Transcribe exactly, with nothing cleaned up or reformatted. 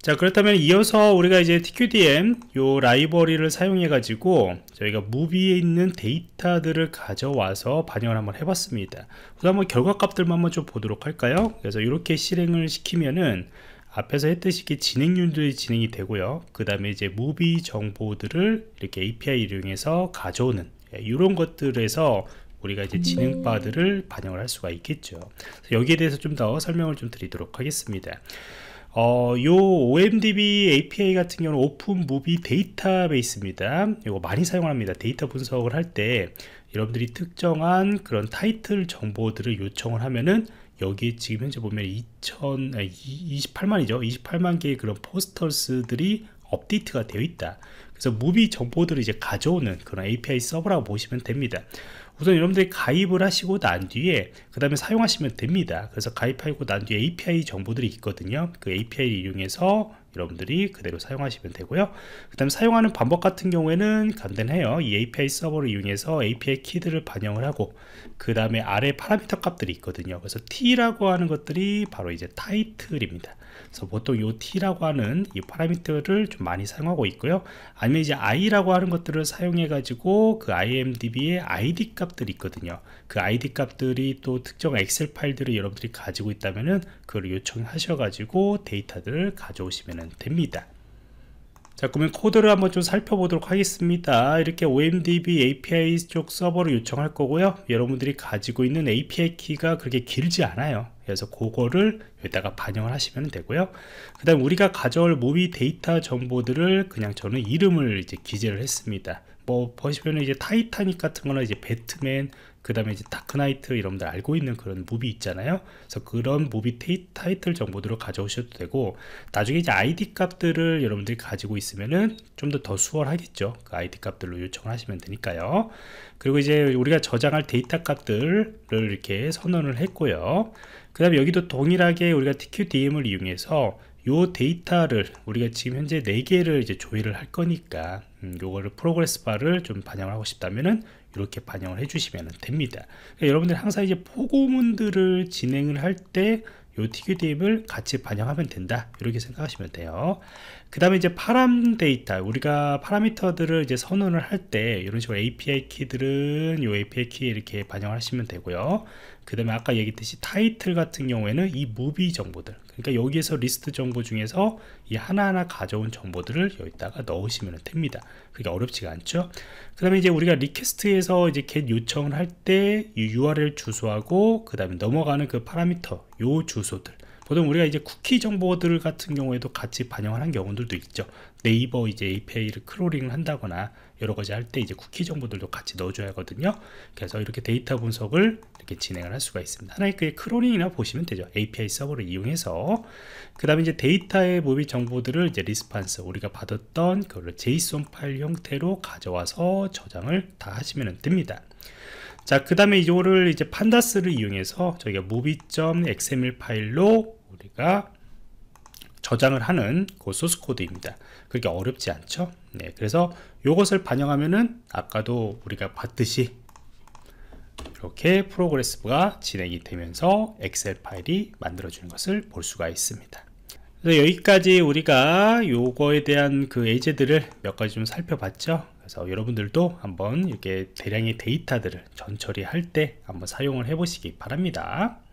자, 그렇다면 이어서 우리가 이제 티큐디엠 요 라이브러리를 사용해 가지고 저희가 무비에 있는 데이터들을 가져와서 반영을 한번 해봤습니다. 우선 한번 결과값들만 한번 좀 보도록 할까요? 그래서 이렇게 실행을 시키면은 앞에서 했듯이 이렇게 진행률들이 진행이 되고요. 그 다음에 이제 무비 정보들을 이렇게 에이피아이 이용해서 가져오는 이런 것들에서 우리가 이제 진행 바들을 반영을 할 수가 있겠죠. 여기에 대해서 좀 더 설명을 좀 드리도록 하겠습니다. 어, 요 오엠디비 에이피아이 같은 경우는 오픈 무비 데이터베이스입니다. 이거 많이 사용합니다. 데이터 분석을 할 때 여러분들이 특정한 그런 타이틀 정보들을 요청을 하면은 여기에 지금 현재 보면 이천, 아니, 이십팔만이죠. 이십팔만 개의 그런 포스터스들이 업데이트가 되어 있다. 그래서 무비 정보들을 이제 가져오는 그런 에이피아이 서버라고 보시면 됩니다. 우선 여러분들이 가입을 하시고 난 뒤에 그 다음에 사용하시면 됩니다. 그래서 가입하고 난 뒤에 에이피아이 정보들이 있거든요. 그 에이피아이를 이용해서 여러분들이 그대로 사용하시면 되고요. 그 다음에 사용하는 방법 같은 경우에는 간단해요. 이 에이피아이 서버를 이용해서 에이피아이 키들을 반영을 하고 그 다음에 아래 파라미터 값들이 있거든요. 그래서 t라고 하는 것들이 바로 이제 타이틀입니다. 그래서 보통 이 t라고 하는 이 파라미터를 좀 많이 사용하고 있고요. 아니면 이제 i라고 하는 것들을 사용해 가지고 그 아이엠디비의 아이디 값들이 있거든요. 그 아이디 값들이 또 특정 엑셀 파일들을 여러분들이 가지고 있다면은 그걸 요청하셔 가지고 데이터들을 가져오시면 됩니다. 자, 그러면 코드를 한번 좀 살펴보도록 하겠습니다. 이렇게 오엠디비 에이피아이 쪽 서버를 요청할 거고요. 여러분들이 가지고 있는 에이피아이 키가 그렇게 길지 않아요. 그래서 그거를 여기다가 반영을 하시면 되고요. 그 다음 우리가 가져올 무비 데이터 정보들을 그냥 저는 이름을 이제 기재를 했습니다. 뭐 보시면 이제 타이타닉 같은 거는 이제 배트맨, 그 다음에 이제 다크나이트 여러분들 알고 있는 그런 무비 있잖아요. 그래서 그런 무비 테이, 타이틀 정보들을 가져오셔도 되고, 나중에 이제 아이디 값들을 여러분들이 가지고 있으면은 좀 더 더 수월하겠죠. 그 아이디 값들로 요청을 하시면 되니까요. 그리고 이제 우리가 저장할 데이터 값들을 이렇게 선언을 했고요. 그 다음에 여기도 동일하게 우리가 티큐디엠을 이용해서 요 데이터를 우리가 지금 현재 네 개를 이제 조회를 할 거니까 음, 요거를 프로그레스 바를 좀 반영을 하고 싶다면은 이렇게 반영을 해주시면 됩니다. 그러니까 여러분들 항상 이제 포고문들을 진행을 할 때 요 티큐디엠을 같이 반영하면 된다, 이렇게 생각하시면 돼요. 그 다음에 이제 파람 데이터, 우리가 파라미터들을 이제 선언을 할 때 이런 식으로 에이피아이 키들은 요 에이피아이 키에 이렇게 반영을 하시면 되고요. 그 다음에 아까 얘기했듯이 타이틀 같은 경우에는 이 무비 정보들, 그러니까 여기에서 리스트 정보 중에서 이 하나하나 가져온 정보들을 여기다가 넣으시면 됩니다. 그게 어렵지가 않죠. 그 다음에 이제 우리가 리퀘스트에서 이제 get 요청을 할 때 이 유알엘 주소하고 그 다음에 넘어가는 그 파라미터 요 주소들, 보통 우리가 이제 쿠키 정보들 같은 경우에도 같이 반영하는 경우들도 있죠. 네이버 이제 에이피아이를 크롤링을 한다거나 여러 가지 할 때 이제 쿠키 정보들도 같이 넣어줘야 하거든요. 그래서 이렇게 데이터 분석을 이렇게 진행을 할 수가 있습니다. 하나의 그 크롤링이나 보시면 되죠. 에이피아이 서버를 이용해서. 그 다음에 이제 데이터의 무비 정보들을 이제 리스판스, 우리가 받았던 그걸 제이슨 파일 형태로 가져와서 저장을 다 하시면 됩니다. 자, 그 다음에 이거를 이제 판다스를 이용해서 저희가 무비.엑스엠엘 파일로 우리가 저장을 하는 그 소스 코드입니다. 그렇게 어렵지 않죠? 네, 그래서 이것을 반영하면은 아까도 우리가 봤듯이 이렇게 프로그레스가 진행이 되면서 엑셀 파일이 만들어지는 것을 볼 수가 있습니다. 그래서 여기까지 우리가 요거에 대한 그 예제들을 몇 가지 좀 살펴봤죠. 그래서 여러분들도 한번 이렇게 대량의 데이터들을 전처리할 때 한번 사용을 해 보시기 바랍니다.